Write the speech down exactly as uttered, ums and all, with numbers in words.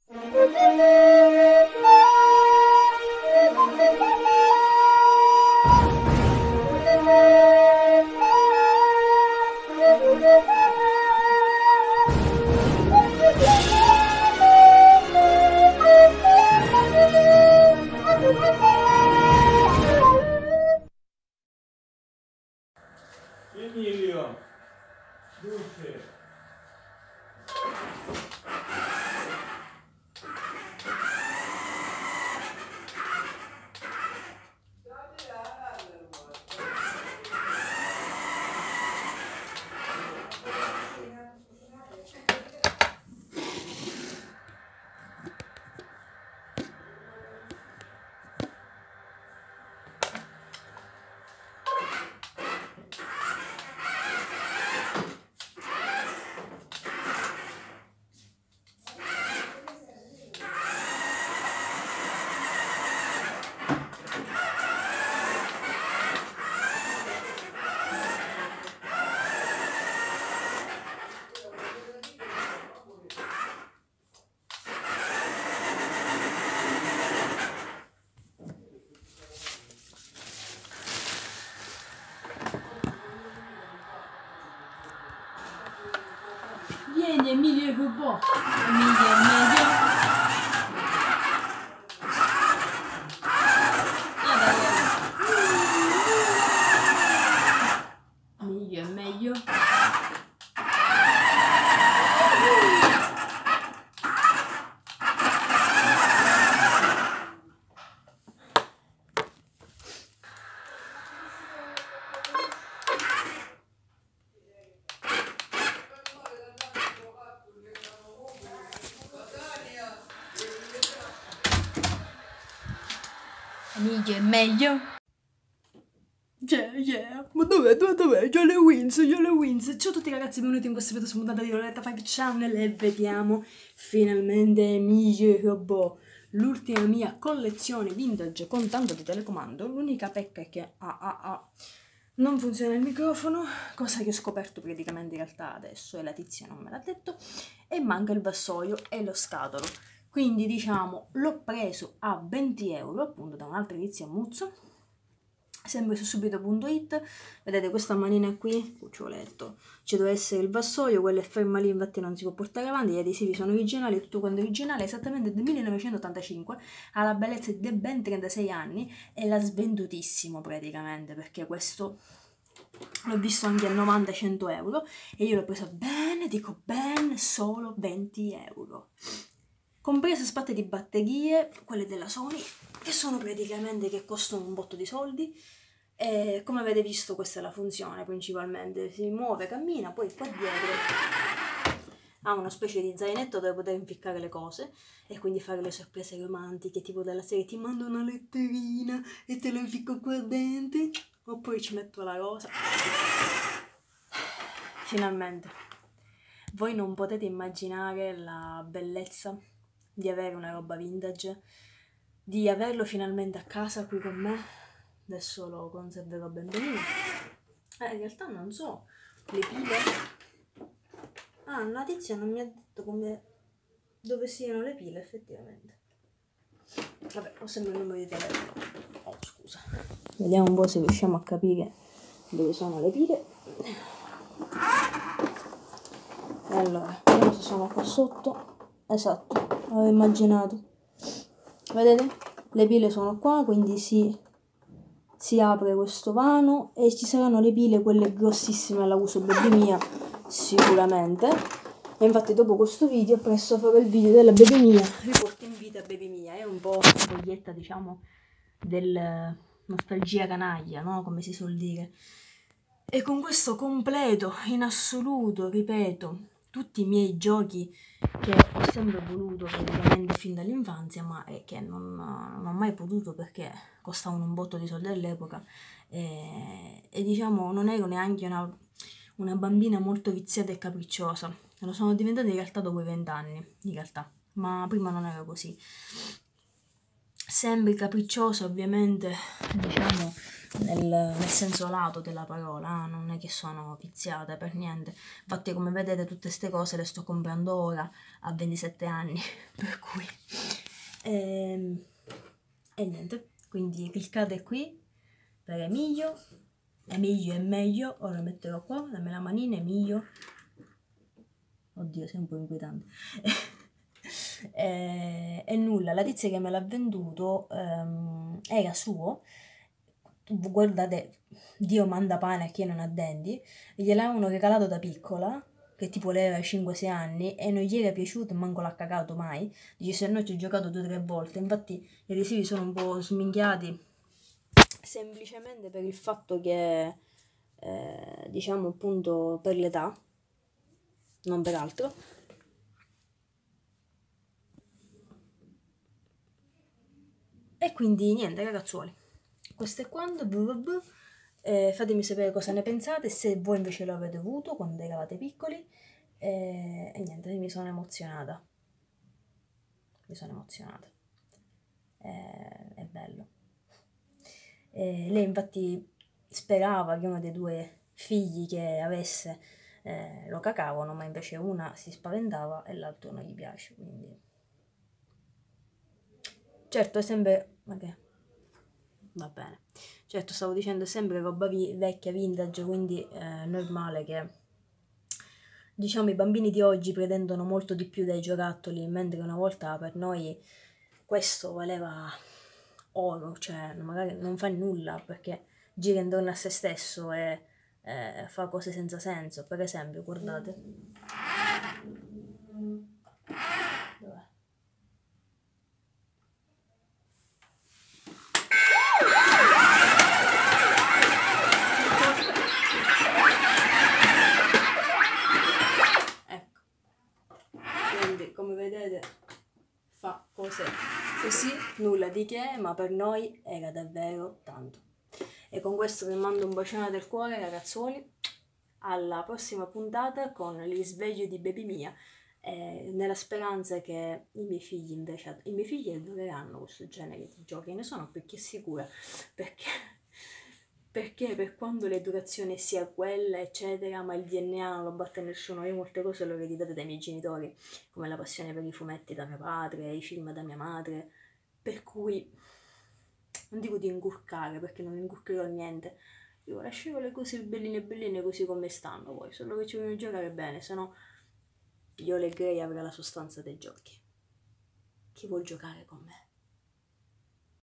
Emilio, Dulce. Vieni Emilio Rubò, Emilio è meglio. Emilio è meglio. Emilio è meglio. Yeah, yeah. Ma dov'è, dov'è, dov'è? Io le wins, io le wins. Ciao a tutti ragazzi, benvenuti in questo video su puntata di Loletta cinque Channel e vediamo finalmente Emilio Robot, l'ultima mia collezione vintage con tanto di telecomando. L'unica pecca è che ah, ah, ah, non funziona il microfono, cosa che ho scoperto praticamente in realtà adesso e la tizia non me l'ha detto, e manca il vassoio e lo scatolo. Quindi diciamo l'ho preso a venti euro appunto da un'altra tizia Muzzo, sempre su subito punto it. Vedete questa manina qui, cuccioletto, ci deve essere il vassoio, quello è ferma lì, infatti non si può portare avanti, gli adesivi sono originali, tutto quanto originale, esattamente del millenovecentottantacinque, ha la bellezza di ben trentasei anni e l'ha svendutissimo praticamente, perché questo l'ho visto anche a novanta cento euro e io l'ho preso bene, dico ben, solo venti euro. Comprese spatte di batterie, quelle della Sony, che sono praticamente che costano un botto di soldi. E come avete visto questa è la funzione principalmente, si muove, cammina, poi qua dietro ha una specie di zainetto dove poter impiccare le cose e quindi fare le sorprese romantiche, tipo della serie ti mando una letterina e te la inficco qua dentro, oppure ci metto la rosa. Finalmente. Voi non potete immaginare la bellezza di avere una roba vintage, di averlo finalmente a casa qui con me. Adesso lo conserverò ben benino. Eh, in realtà non so, le pile... Ah, la tizia non mi ha detto come... dove siano le pile, effettivamente. Vabbè, ho sempre il numero di telefono. Oh, scusa. Vediamo un po' se riusciamo a capire dove sono le pile. Allora, vediamo se sono qua sotto. Esatto, avevo immaginato. Vedete? Le pile sono qua, quindi si, si apre questo vano e ci saranno le pile, quelle grossissime alla uso baby mia, sicuramente. E infatti dopo questo video, presto farò il video della baby mia, riporto in vita baby mia. È un po' foglietta, diciamo, del nostalgia canaglia, no? Come si suol dire. E con questo completo, in assoluto, ripeto, tutti i miei giochi che ho sempre voluto praticamente fin dall'infanzia, ma è che non, non ho mai potuto perché costavano un botto di soldi all'epoca e, e diciamo non ero neanche una, una bambina molto viziata e capricciosa. Lo sono diventata in realtà dopo i vent'anni, in realtà, ma prima non era così. Sempre capricciosa, ovviamente, diciamo, nel, nel senso lato della parola, eh? Non è che sono viziata per niente. Infatti, come vedete, tutte queste cose le sto comprando ora a ventisette anni, per cui ehm, e niente, quindi cliccate qui per Emilio. Emilio è meglio, ora metterò qua, dammi la manina, Emilio. Oddio, sei un po' inquietante. e, e nulla, la tizia che me l'ha venduto ehm, era suo. Guardate, Dio manda pane a chi non ha denti. Gliel'avevano regalato da piccola, che tipo lei aveva cinque sei anni, e non gli era piaciuto, manco l'ha cagato mai. Dice, se no ci ho giocato due o tre volte. Infatti i adesivi sono un po' sminchiati, semplicemente per il fatto che, eh, diciamo appunto, per l'età, non per altro. E quindi niente ragazzuoli, questo è quanto. Eh, fatemi sapere cosa ne pensate, se voi invece lo avete avuto quando eravate piccoli. Eh, e niente, mi sono emozionata. Mi sono emozionata. Eh, è bello. Eh, lei infatti sperava che uno dei due figli che avesse eh, lo cacavano, ma invece una si spaventava e l'altro non gli piace, quindi... Certo, è sempre... ok, va bene. Certo, stavo dicendo, è sempre roba vi- vecchia, vintage, quindi è normale che, diciamo, i bambini di oggi pretendono molto di più dai giocattoli, mentre una volta per noi questo valeva oro, cioè magari non fa nulla perché gira intorno a se stesso e eh, fa cose senza senso. Per esempio, guardate. Dov'è? Ecco, quindi come vedete fa cose così, nulla di che, ma per noi era davvero tanto. E con questo vi mando un bacione del cuore ragazzuoli, alla prossima puntata con il risveglio di Baby Mia, eh, nella speranza che i miei figli invece, i miei figli adoreranno questo genere di giochi, ne sono più che sicura, perché, perché per quanto l'educazione sia quella eccetera, ma il D N A non lo batte nessuno. Io molte cose le ho ereditate dai miei genitori, come la passione per i fumetti da mio padre, i film da mia madre, per cui non dico di inculcare perché non inculcherò niente, io lascerò le cose belline belline così come stanno, poi solo che ci vogliono giocare bene, se no io le Grey avrà la sostanza dei giochi. Chi vuol giocare con me?